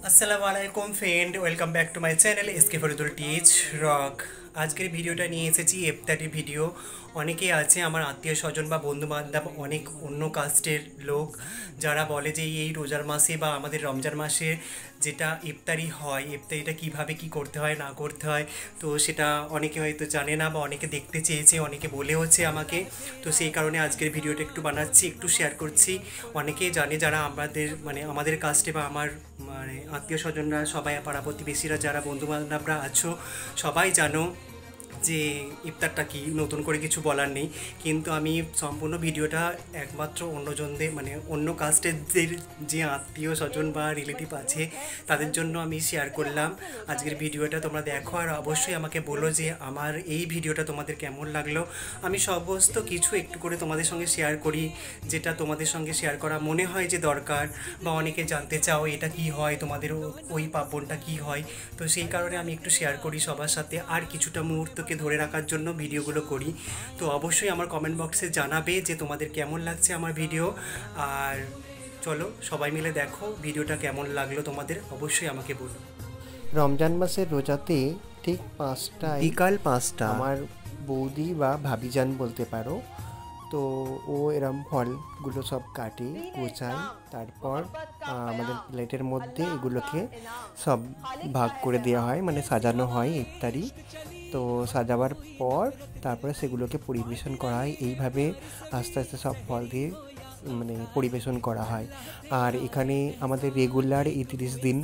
আসসালামু আলাইকুম friend, welcome back to my channel SK Faridul teach rock. আজকের ভিডিওটা নিয়ে এসেছি ইফতারি ভিডিও। অনেকেই আছে আমার আত্মীয় স্বজন বা বন্ধু বান্ধব, অনেক অন্য কাস্টের লোক যারা বলে যে এই রোজার মাসে বা আমাদের রমজান মাসে যেটা ইফতারি হয়, ইফতারিটা কিভাবে কি করতে হয় না করতে হয়, তো সেটা অনেকে হয়তো জানে না বা অনেকে দেখতে চেয়েছে, অনেকে বলেওছে আমাকে। তো সেই কারণে আজকের ভিডিওটা একটু বানাচ্ছি, একটু শেয়ার করছি। অনেকেই জানে যারা আমাদের কাস্টে বা আমার আত্মীয় স্বজনরা সবাই, পাড়া প্রতিবেশীরা, যারা বন্ধু বান্ধবরা আছো, সবাই জানো যে ইফতারটা কি, নতুন করে কিছু বলার নেই। কিন্তু আমি সম্পূর্ণ ভিডিওটা একমাত্র অন্যজনদের অন্য কাস্টের যে আত্মীয় স্বজন বা রিলেটিভ আছে তাদের জন্য আমি শেয়ার করলাম আজকের ভিডিওটা। তোমরা দেখো আর অবশ্যই আমাকে বলো যে আমার এই ভিডিওটা তোমাদের কেমন লাগলো। আমি সমস্ত কিছু একটু করে তোমাদের সঙ্গে শেয়ার করি, যেটা তোমাদের সঙ্গে শেয়ার করা মনে হয় যে দরকার, বা অনেকে জানতে চাও এটা কি হয়, তোমাদের ওই পার্বণটা কি হয়। তো সেই কারণে আমি একটু শেয়ার করি সবার সাথে, আর কিছুটা মুহূর্তকে ধরে রাখার জন্য ভিডিওগুলো করি। তো অবশ্যই আমার কমেন্ট বক্সে জানাবে যে তোমাদের কেমন লাগছে আমার ভিডিও। আর চলো সবাই মিলে দেখো ভিডিওটা কেমন লাগলো তোমাদের, অবশ্যই আমাকে বলো। রমজান মাসের রোজাতে ঠিক 5টায় বিকাল 5টা। আমার বৌদি বা ভাবিজান বলতে পারো, তো ও এরম ফলগুলো সব কাটে, গোছায়, তারপর আমাদের প্লেটের মধ্যে এগুলোকে সব ভাগ করে দেওয়া হয়, মানে সাজানো হয় ইফতারি। তো সাজাবার পর তারপরে সেগুলোকে পরিবেশন করা হয়। এইভাবে আস্তে আস্তে সব ফল দিয়ে পরিবেশন করা হয়। আর এখানে আমাদের রেগুলার এই 30 দিন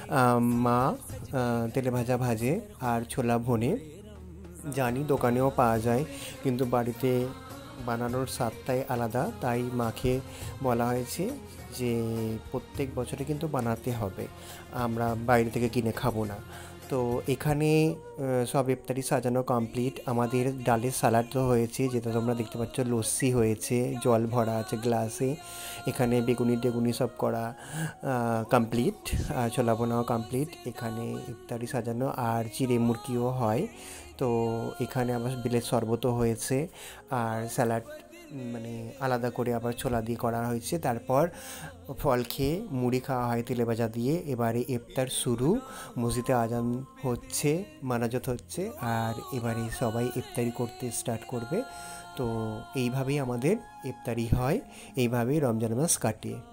মা তেলে ভাজা ভাজে আর ছোলা ভোনে। জানি দোকানেও পাওয়া যায়, কিন্তু বাড়িতে বানানোর স্বাদটাই আলাদা, তাই মাকে বলা হয়েছে যে প্রত্যেক বছরে কিন্তু বানাতে হবে, আমরা বাইরে থেকে কিনে খাবো না। তো এখানে সব ইফতারি সাজানো কমপ্লিট। আমাদের ডালের সালাড তো হয়েছে, যেটা তোমরা দেখতে পাচ্ছ, লস্যি হয়েছে, জল ভরা আছে গ্লাসে। এখানে বেগুনি টেগুনি সব করা কমপ্লিট, আর ছোলা বোনাও কমপ্লিট। এখানে ইফতারি সাজানো আর চিড়ে মুরগিও হয়। তো এখানে আবার বেলের শরবতও হয়েছে, আর স্যালাড আলাদা করে আবার ছোলা দিয়ে করা হয়েছে। তারপর ফল খেয়ে মুড়ি খাওয়া হয় তেলে ভাজা দিয়ে। এবারে ইফতার শুরু, মসজিদে আজান হচ্ছে, মানাজত হচ্ছে, আর এবারে সবাই ইফতারি করতে স্টার্ট করবে। তো এইভাবেই আমাদের ইফতারি হয়, এইভাবেই রমজান মাস কাটে।